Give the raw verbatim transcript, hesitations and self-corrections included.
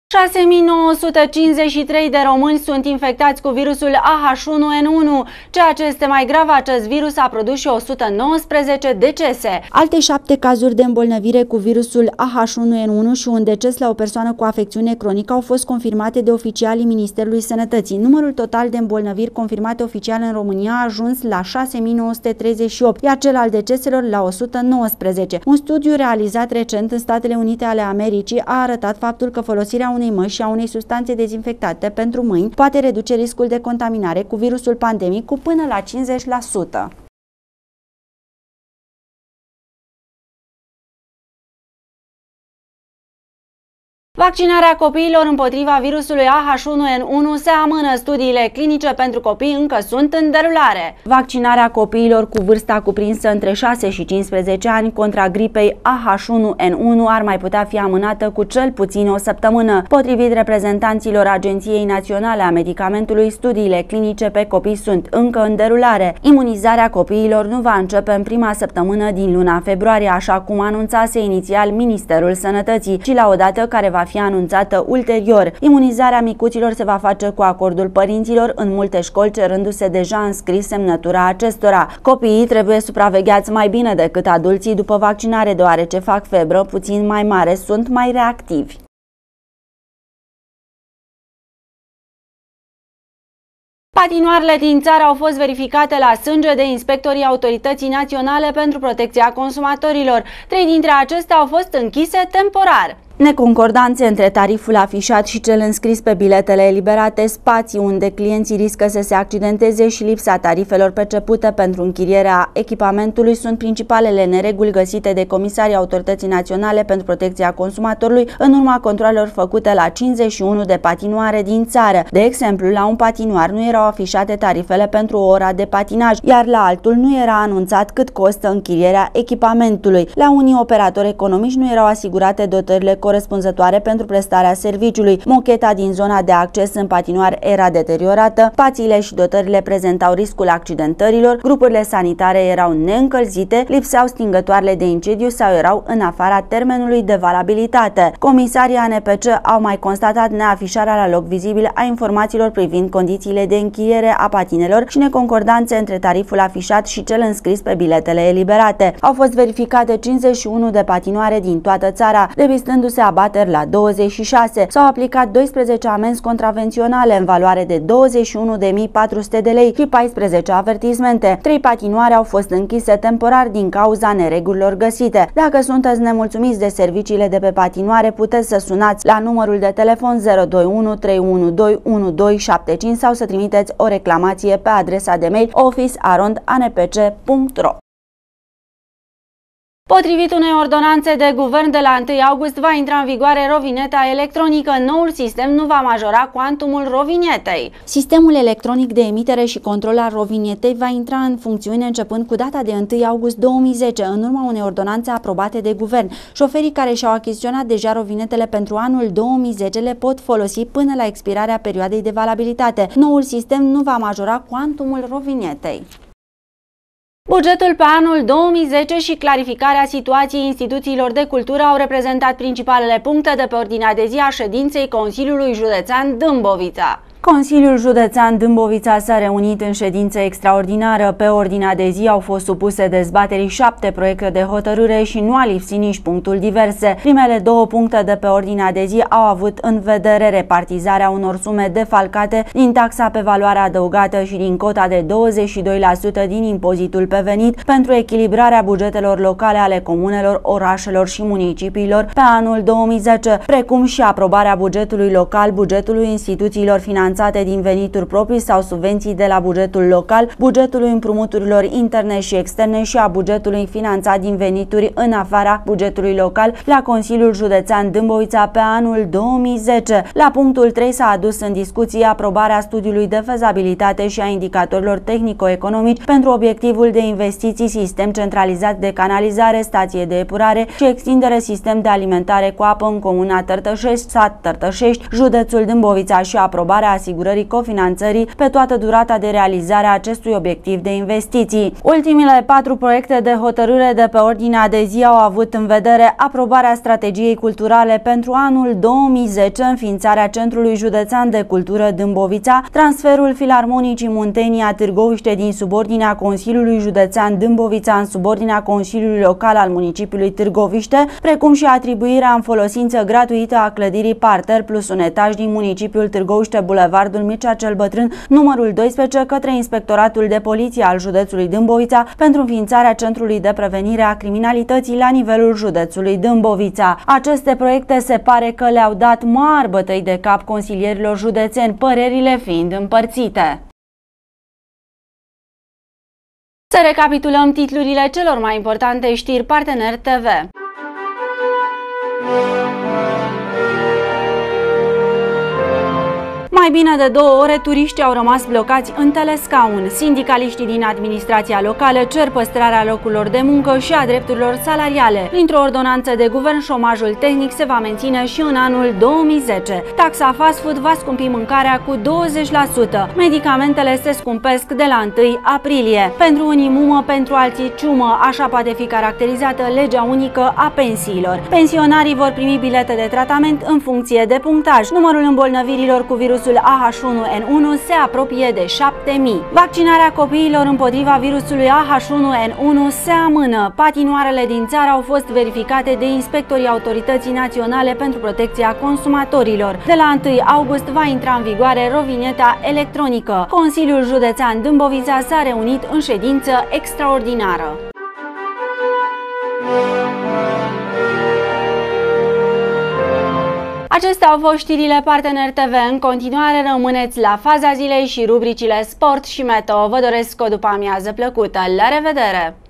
șase mii nouă sute cincizeci și trei de români sunt infectați cu virusul A H unu N unu. Ceea ce este mai grav, acest virus a produs și o sută nouăsprezece decese. Alte șapte cazuri de îmbolnăvire cu virusul A H unu N unu și un deces la o persoană cu afecțiune cronică au fost confirmate de oficialii Ministerului Sănătății. Numărul total de îmbolnăviri confirmate oficial în România a ajuns la șase mii nouă sute treizeci și opt, iar cel al deceselor la o sută nouăsprezece. Un studiu realizat recent în Statele Unite ale Americii a arătat faptul că folosirea unei măști și a unei substanțe dezinfectate pentru mâini poate reduce riscul de contaminare cu virusul pandemic cu până la cincizeci la sută. Vaccinarea copiilor împotriva virusului A H unu N unu se amână. Studiile clinice pentru copii încă sunt în derulare. Vaccinarea copiilor cu vârsta cuprinsă între șase și cincisprezece ani contra gripei A H unu N unu ar mai putea fi amânată cu cel puțin o săptămână. Potrivit reprezentanților Agenției Naționale a Medicamentului, studiile clinice pe copii sunt încă în derulare. Imunizarea copiilor nu va începe în prima săptămână din luna februarie, așa cum anunțase inițial Ministerul Sănătății, ci la o dată care va fi anunțată ulterior. Imunizarea micuților se va face cu acordul părinților, în multe școli cerându-se deja înscris semnătura acestora. Copiii trebuie supravegheați mai bine decât adulții după vaccinare, deoarece fac febră puțin mai mare, sunt mai reactivi. Patinoarele din țară au fost verificate la sânge de inspectorii Autorității Naționale pentru Protecția Consumatorilor. Trei dintre acestea au fost închise temporar. Neconcordanțe între tariful afișat și cel înscris pe biletele eliberate, spații unde clienții riscă să se accidenteze și lipsa tarifelor percepute pentru închirierea echipamentului sunt principalele nereguli găsite de comisarii Autorității Naționale pentru Protecția Consumatorului în urma controalelor făcute la cincizeci și unu de patinoare din țară. De exemplu, la un patinoar nu erau afișate tarifele pentru o ora de patinaj, iar la altul nu era anunțat cât costă închirierea echipamentului. La unii operatori economici nu erau asigurate dotările corespunzătoare pentru prestarea serviciului. Mocheta din zona de acces în patinoar era deteriorată, spațiile și dotările prezentau riscul accidentărilor, grupurile sanitare erau neîncălzite, lipseau stingătoarele de incendiu sau erau în afara termenului de valabilitate. Comisarii A N P C au mai constatat neafișarea la loc vizibil a informațiilor privind condițiile de închiriere a patinelor și neconcordanțe între tariful afișat și cel înscris pe biletele eliberate. Au fost verificate cincizeci și unu de patinoare din toată țara, depistându-se abateri la douăzeci și șase. S-au aplicat doisprezece amenzi contravenționale în valoare de douăzeci și unu de mii patru sute de lei și paisprezece avertismente. Trei patinoare au fost închise temporar din cauza neregulilor găsite. Dacă sunteți nemulțumiți de serviciile de pe patinoare, puteți să sunați la numărul de telefon zero doi unu trei unu doi unu doi șapte cinci sau să trimiteți o reclamație pe adresa de mail office arond a n p c punct ro. Potrivit unei ordonanțe de guvern, de la întâi august va intra în vigoare rovineta electronică. Noul sistem nu va majora cuantumul rovinetei. Sistemul electronic de emitere și control al rovinetei va intra în funcțiune începând cu data de întâi august două mii zece, în urma unei ordonanțe aprobate de guvern. Șoferii care și-au achiziționat deja rovinetele pentru anul două mii zece le pot folosi până la expirarea perioadei de valabilitate. Noul sistem nu va majora cuantumul rovinetei. Bugetul pe anul două mii zece și clarificarea situației instituțiilor de cultură au reprezentat principalele puncte de pe ordinea de zi a ședinței Consiliului Județean Dâmbovița. Consiliul Județean Dâmbovița s-a reunit în ședință extraordinară. Pe ordinea de zi au fost supuse dezbaterii șapte proiecte de hotărâre și nu a lipsit nici punctul diverse. Primele două puncte de pe ordinea de zi au avut în vedere repartizarea unor sume defalcate din taxa pe valoare adăugată și din cota de douăzeci și doi la sută din impozitul pe venit pentru echilibrarea bugetelor locale ale comunelor, orașelor și municipiilor pe anul două mii zece, precum și aprobarea bugetului local, bugetului instituțiilor finanțate din venituri proprii sau subvenții de la bugetul local, bugetului împrumuturilor interne și externe și a bugetului finanțat din venituri în afara bugetului local la Consiliul Județean Dâmbovița pe anul două mii zece. La punctul trei s-a adus în discuție aprobarea studiului de fezabilitate și a indicatorilor tehnico-economici pentru obiectivul de investiții, sistem centralizat de canalizare, stație de epurare și extindere sistem de alimentare cu apă în comuna Tărtășești, sat Tărtășești, județul Dâmbovița și aprobarea asigurării cofinanțării pe toată durata de realizare a acestui obiectiv de investiții. Ultimile patru proiecte de hotărâre de pe ordinea de zi au avut în vedere aprobarea strategiei culturale pentru anul două mii zece, înființarea Centrului Județean de Cultură Dâmbovița, transferul Filarmonicii Muntenia Târgoviște din subordinea Consiliului Județean Dâmbovița în subordinea Consiliului Local al municipiului Târgoviște, precum și atribuirea în folosință gratuită a clădirii parter plus un etaj din municipiul Târgoviște, Bulevardul Mircea cel Bătrân, numărul doisprezece, către Inspectoratul de Poliție al județului Dâmbovița pentru înființarea Centrului de Prevenire a Criminalității la nivelul județului Dâmbovița. Aceste proiecte se pare că le-au dat mari bătăi de cap consilierilor județeni, părerile fiind împărțite. Să recapitulăm titlurile celor mai importante știri partener T V. Mai bine de două ore, turiștii au rămas blocați în telescaun. Sindicaliștii din administrația locală cer păstrarea locurilor de muncă și a drepturilor salariale. Printr-o ordonanță de guvern, șomajul tehnic se va menține și în anul două mii zece. Taxa fast food va scumpi mâncarea cu douăzeci la sută. Medicamentele se scumpesc de la întâi aprilie. Pentru unii mumă, pentru alții ciumă, așa poate fi caracterizată legea unică a pensiilor. Pensionarii vor primi bilete de tratament în funcție de punctaj. Numărul îmbolnăvirilor cu virusul A H unu N unu se apropie de șapte mii. Vaccinarea copiilor împotriva virusului A H unu N unu se amână. Patinoarele din țară au fost verificate de inspectorii Autorității Naționale pentru Protecția Consumatorilor. De la întâi august va intra în vigoare rovineta electronică. Consiliul Județean Dâmbovița s-a reunit în ședință extraordinară. Acestea au fost știrile partener T V. În continuare rămâneți la Faza Zilei și rubricile Sport și Meteo. Vă doresc o după amiază plăcută. La revedere!